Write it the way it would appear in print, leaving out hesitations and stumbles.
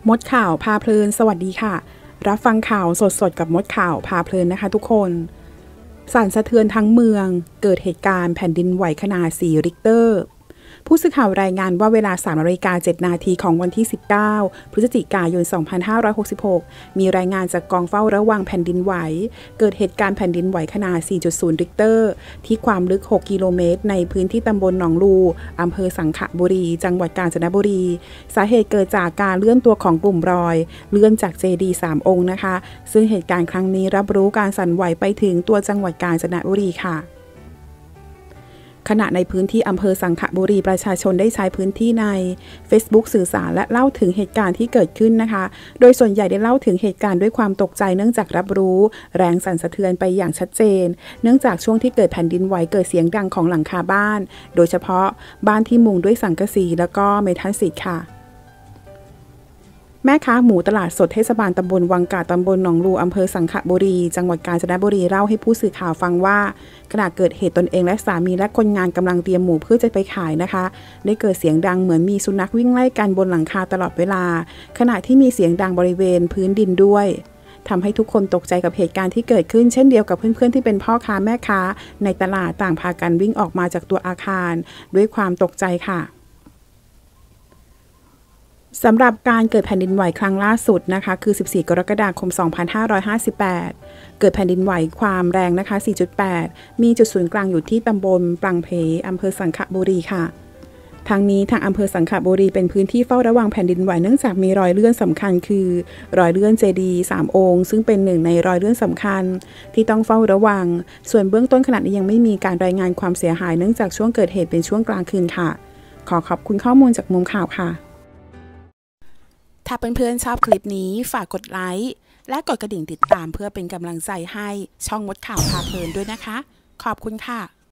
มดข่าวพาเพลินสวัสดีค่ะรับฟังข่าวสดๆกับมดข่าวพาเพลินนะคะทุกคนสั่นสะเทือนทั้งเมืองเกิดเหตุการณ์แผ่นดินไหวขนาด4 ริกเตอร์ผู้สื่อข่าวรายงานว่าเวลา 3:07 นาทีของวันที่ 19 พฤศจิกายน 2566 มีรายงานจากกองเฝ้าระวังแผ่นดินไหวเกิดเหตุการณ์แผ่นดินไหวขนาด 4.0 ริกเตอร์ที่ความลึก 6 กิโลเมตรในพื้นที่ตำบลหนองลูอำเภอสังขบุรี จังหวัดกาญจนบุรี สาเหตุเกิดจากการเลื่อนตัวของกลุ่มรอยเลื่อนจากเจดีย์3 องค์นะคะ ซึ่งเหตุการณ์ครั้งนี้รับรู้การสั่นไหวไปถึงตัวจังหวัดกาญจนบุรีค่ะขณะในพื้นที่อำเภอสังขบุรีประชาชนได้ใช้พื้นที่ใน Facebook สื่อสารและเล่าถึงเหตุการณ์ที่เกิดขึ้นนะคะโดยส่วนใหญ่ได้เล่าถึงเหตุการณ์ด้วยความตกใจเนื่องจากรับรู้แรงสั่นสะเทือนไปอย่างชัดเจนเนื่องจากช่วงที่เกิดแผ่นดินไหวเกิดเสียงดังของหลังคาบ้านโดยเฉพาะบ้านที่มุงด้วยสังกะสีแล้วก็เมทัลชีทค่ะแม่ค้าหมูตลาดสดเทศบาลตำบลวังกาดตำบลหนองลูอำเภอสังขบุรีจังหวัดกาญจนบุรีเล่าให้ผู้สื่อข่าวฟังว่าขณะเกิดเหตุตนเองและสามีและคนงานกำลังเตรียมหมูเพื่อจะไปขายนะคะได้เกิดเสียงดังเหมือนมีสุนัขวิ่งไล่กันบนหลังคาตลอดเวลาขณะที่มีเสียงดังบริเวณพื้นดินด้วยทำให้ทุกคนตกใจกับเหตุการณ์ที่เกิดขึ้นเช่นเดียวกับเพื่อนๆที่เป็นพ่อค้าแม่ค้าในตลาดต่างพากันวิ่งออกมาจากตัวอาคารด้วยความตกใจค่ะสำหรับการเกิดแผ่นดินไหวครั้งล่าสุดนะคะคือ 14 กรกฎาคม 2558 เกิดแผ่นดินไหวความแรงนะคะ 4.8 มีจุดศูนย์กลางอยู่ที่ตำบลปลังเพอำเภอสังขบุรีค่ะทางนี้ทางอำเภอสังขบุรีเป็นพื้นที่เฝ้าระวังแผ่นดินไหวเนื่องจากมีรอยเลื่อนสำคัญคือรอยเลื่อนเจดีย์3 องค์ซึ่งเป็นหนึ่งในรอยเลื่อนสำคัญที่ต้องเฝ้าระวังส่วนเบื้องต้นขณะนี้ยังไม่มีการรายงานความเสียหายเนื่องจากช่วงเกิดเหตุเป็นช่วงกลางคืนค่ะขอขอบคุณข้อมูลจากมุมข่าวค่ะถ้าเพื่อนๆชอบคลิปนี้ฝากกดไลค์และกดกระดิ่งติดตามเพื่อเป็นกำลังใจให้ช่องมดข่าวพาเพลินด้วยนะคะขอบคุณค่ะ